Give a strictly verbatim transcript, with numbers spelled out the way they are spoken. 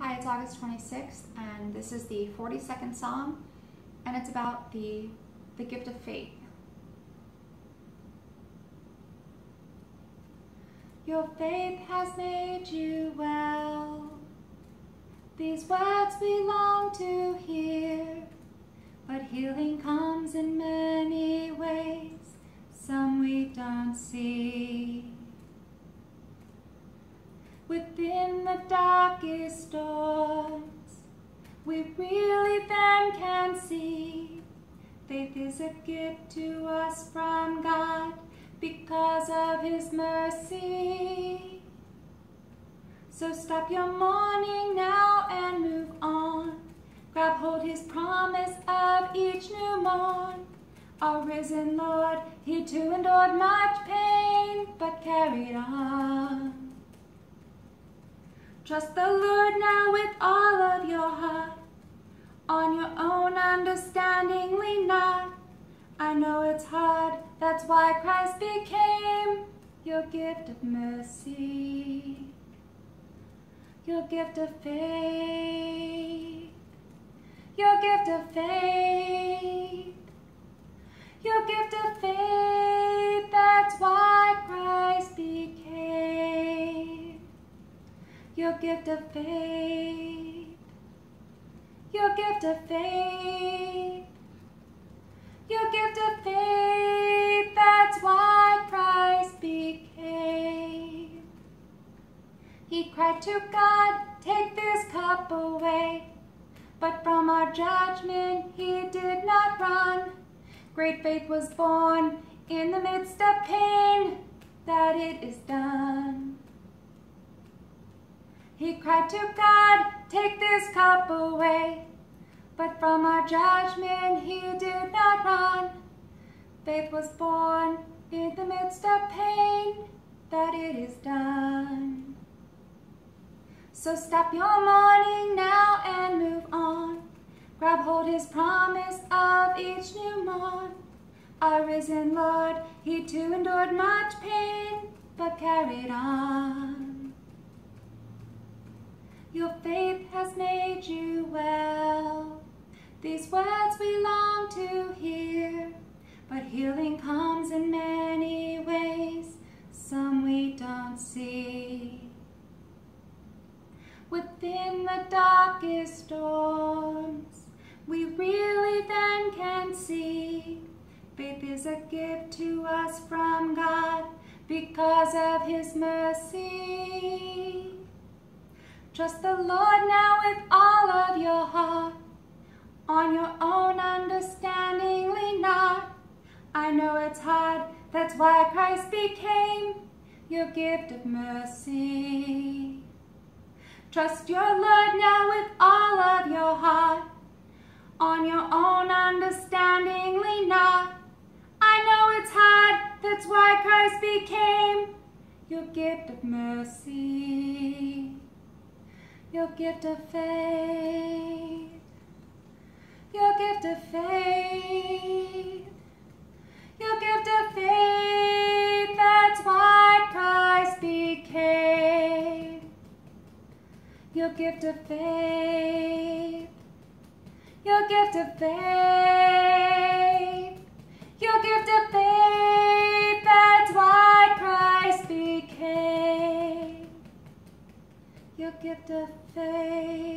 Hi, it's August twenty-sixth, and this is the forty-second Psalm, and it's about the, the gift of faith. Your faith has made you well. These words we long to hear, but healing comes in many ways, some we don't see. Within the darkest storms, we really then can see faith is a gift to us from God because of His mercy. So stop your mourning now and move on. Grab hold His promise of each new morn. Our risen Lord, He too endured much pain, but carried on. Trust the Lord now with all of your heart. On your own understanding lean not. I know it's hard, that's why Christ became your gift of mercy, your gift of faith, your gift of faith, your gift of faith, that's why Christ became your gift of faith, your gift of faith, your gift of faith, that's why Christ became. He cried to God, take this cup away, but from our judgment He did not run. Great faith was born in the midst of pain, that it is done. He cried to God, take this cup away, but from our judgment He did not run. Faith was born in the midst of pain, that it is done. So stop your mourning now and move on. Grab hold His promise of each new morn. Our risen Lord, He too endured much pain, but carried on. Your faith has made you well. These words we long to hear, but healing comes in many ways, some we don't see. Within the darkest storms, we really then can see faith is a gift to us from God because of His mercy. Trust the Lord now with all of your heart. On your own understanding lean not. I know it's hard, that's why Christ became your gift of mercy. Trust your Lord now with all of your heart. On your own understanding lean not. I know it's hard, that's why Christ became your gift of mercy, your gift of faith, your gift of faith, your gift of faith, that's why Christ became your gift of faith, your gift of faith, your gift of faith, that's why Christ became your gift of faith.